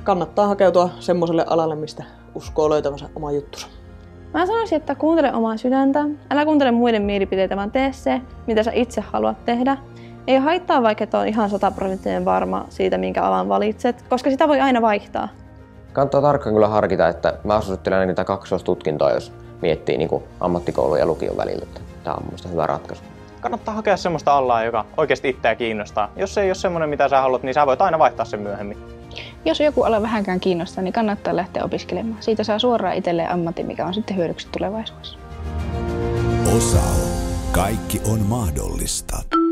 kannattaa hakeutua semmoiselle alalle, mistä uskoo löytävänsä oma juttunsa. Mä sanoisin, että kuuntele omaa sydäntä. Älä kuuntele muiden mielipiteitä, vaan tee se, mitä sä itse haluat tehdä. Ei haittaa, vaikka et ole ihan 100% varma siitä, minkä alan valitset, koska sitä voi aina vaihtaa. Kannattaa tarkkaan kyllä harkita, että mä suosittelen niitä kaksoistutkintoa, jos miettii niin kuin ammattikoulun ja lukion välillä. Tämä on mielestäni hyvä ratkaisu. Kannattaa hakea semmoista alaa, joka oikeasti itseä kiinnostaa. Jos se ei ole semmoinen, mitä sä haluat, niin sä voit aina vaihtaa sen myöhemmin. Jos joku ala vähänkään kiinnostaa, niin kannattaa lähteä opiskelemaan. Siitä saa suoraan itselleen ammatin, mikä on sitten hyödyksi tulevaisuudessa. Osao. Kaikki on mahdollista.